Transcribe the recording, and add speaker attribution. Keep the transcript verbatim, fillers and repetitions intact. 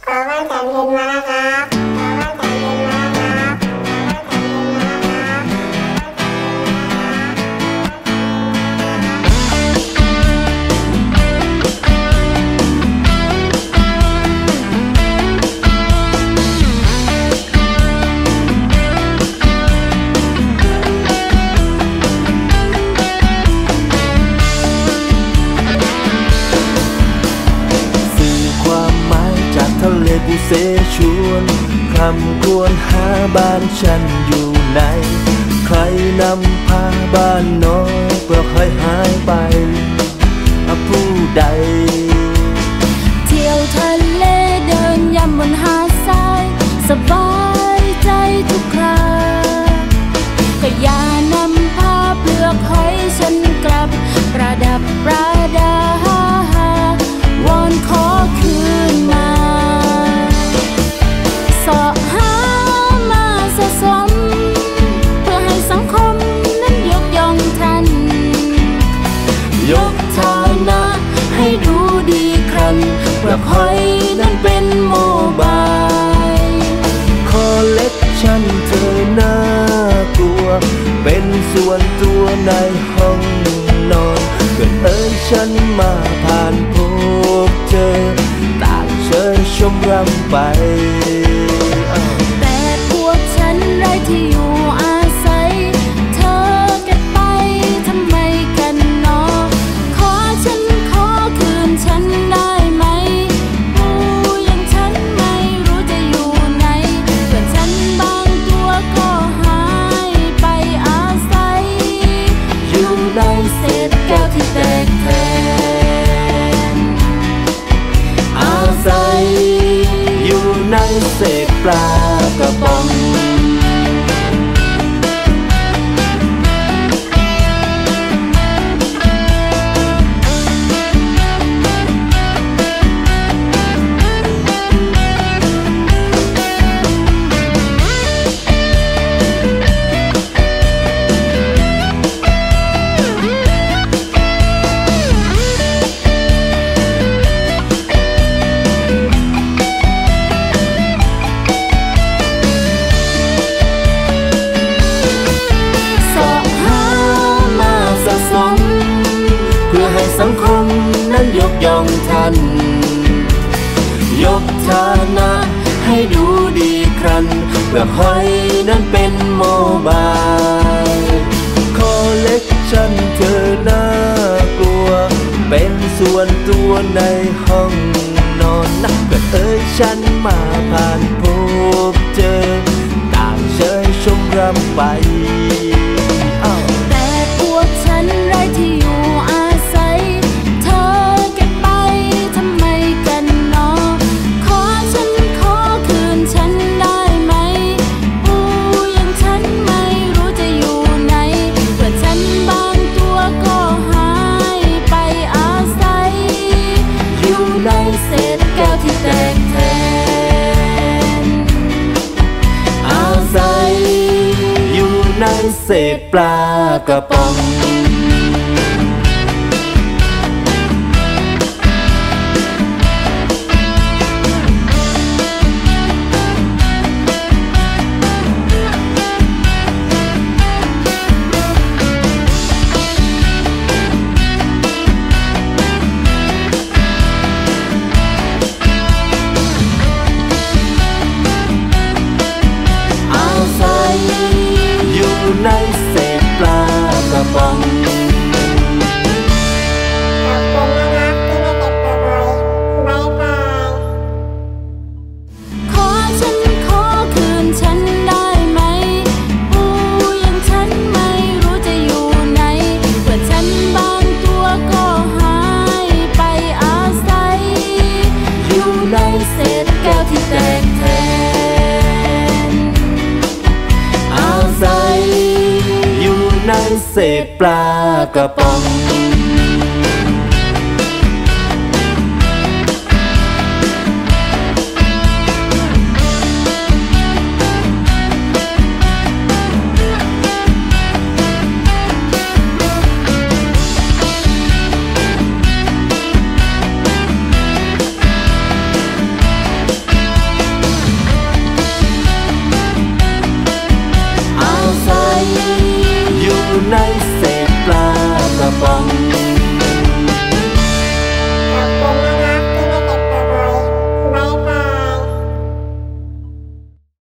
Speaker 1: ต่อว่าจันเพ็ญมาแล้วครับต่อว่าจันเพ็ญมาแล้วครับต่อว่าจันเพ็ญมาแล้ว
Speaker 2: ผู้เสชวนคำควรหาบ้านฉันอยู่ไหนใครนำพาบ้านน้อยก็ค่อยหายไปผู้ใด
Speaker 3: เที่ยวทะเลเดินยามบนหาดทรายสบายใจทุกคราก็อย่านำพาเปลือกหอยฉันกลับประดับประดาวอนขอคืนมาสอหามาสะสมเพื่อให้สังคมนั้นยกย่องท่านยกฐานะให้ดูดีครันเปลือกหอยนั้นเป็นโมบาย
Speaker 2: คอเล็กฉันเธอน่ากลัวเป็นส่วนตัวในห้องนอนเกิดเอ่ยฉันมาผ่านพบเจอต่างเชิญชมรำไป
Speaker 3: แต่พวกฉันไร้ที่อยู่อาศัยเธอเก็บไปทำไมกันเนาะขอฉันขอคืนฉันได้ไหมผู้อย่างฉันไม่รู้จะอยู่ไหนเพื่อนฉันบางตัวก็หายไปอาศัยอยู่ในเศษแก้วที่แตกแทน
Speaker 2: อาศัยอยู่ในเศษปลากระป๋องสังคมนั้นยกย่องท่านยกฐานะให้ดูดีครันเปลือกหอยนั้นเป็นโมบายคอเล็กฉันเธอน่ากลัวเป็นส่วนตัวในห้องนอนนักเกิดเอ่ยฉันมาผ่านพบเจอต่างเชยชมรำไป
Speaker 3: แต่พวกฉันไร้ที่อยู่อาศัยเธอเก็บไปทำไมกันเนาะขอฉันขอคืนฉันได้ไหมผู้อย่างฉันไม่รู้จะอยู่ไหนเพื่อนฉันบางตัวก็หายไปอาศัยอยู่ในเศษแก้วที่แตกแทน
Speaker 2: อาศัยอยู่ในเศษปลากระป๋องในเศษปลากระป๋อง
Speaker 1: ขอบคุณนะครับที่ได้เก็บตัวไว้บ๊ายบาย
Speaker 3: ขอฉันขอคืนฉันได้ไหมผู้อย่างฉันไม่รู้จะอยู่ไหนเพื่อนฉันบางตัวก็หายไปอาศัยอยู่ในเศษแก้วที่แตกแทน
Speaker 2: อาศัยในเศษปลากระป๋อง